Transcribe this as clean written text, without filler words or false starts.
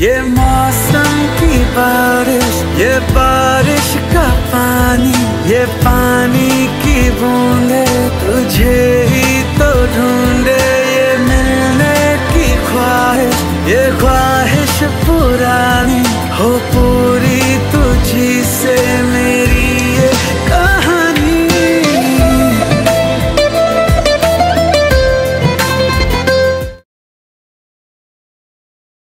ये मौसम की बारिश, ये बारिश का पानी, ये पानी की बूंदे तुझे ही तो ढूंढे। ये मिलने की ख्वाहिश, ये ख्वाहिश पुरानी हो पूरी।